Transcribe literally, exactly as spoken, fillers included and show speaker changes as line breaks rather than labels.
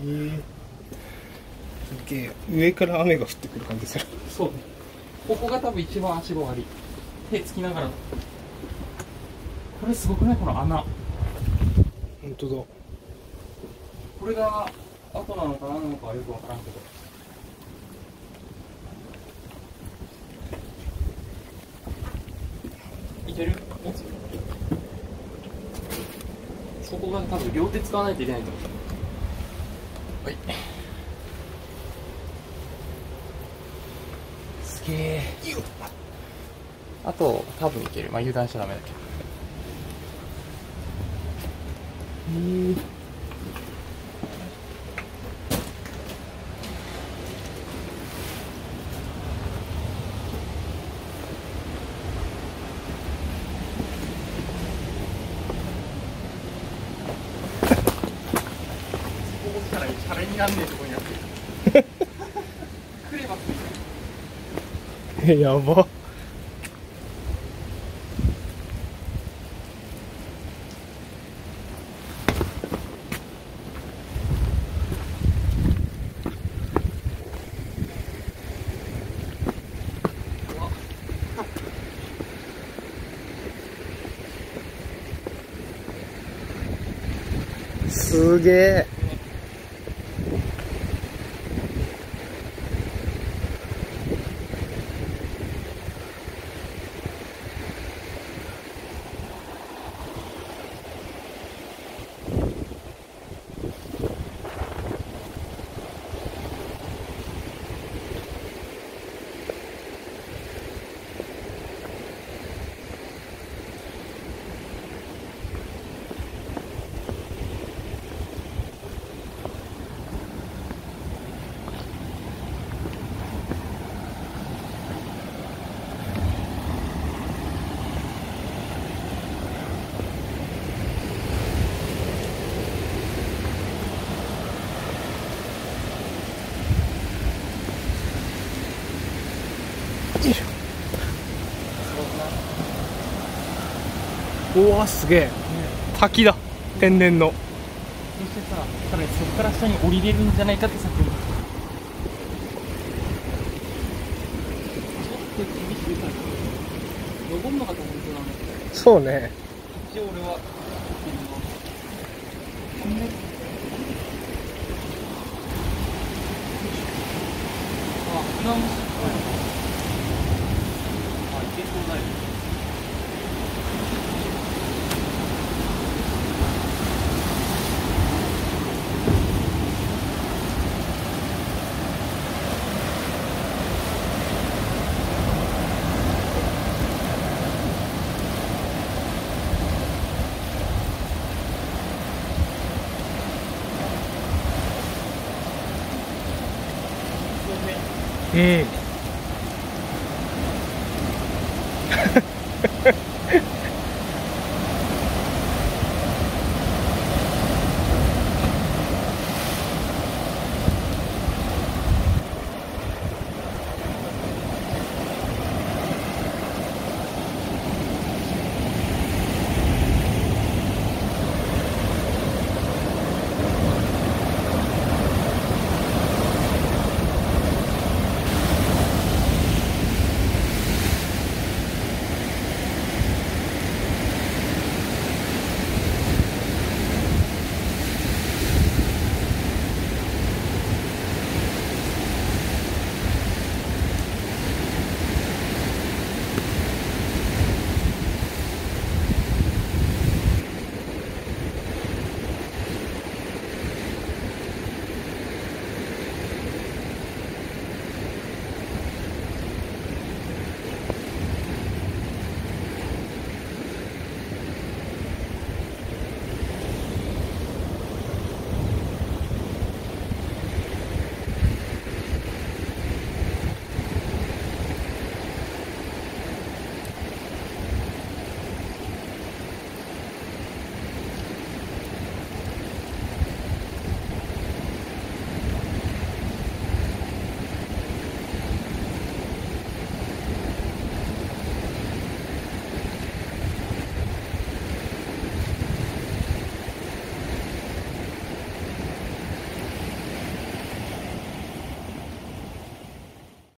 えすげえ、上から雨が降ってくる感じする。
そうね。ここが多分一番足場悪い。手つきながら。これすごくない？この穴。
本当だ。
これが後なのか何なのかはよくわからんけど。いける？持つ？そこが多分両手使わないといけないと思う。はい。すげえ。あと多分いける。まあ油断しちゃダメだけど。
えー
シャレになんねえとこにやってる。クレバス。
え、やば。すげえ。うわすげえ、滝だ、天然の。
そしてさ、さらにそこから下に降りれるんじゃないかってさっきもちょっと厳しいから登るのかと思うけどな。
そうね。
一応俺はあ、船虫っぽいのか。あ、いけそうだよ。
うん。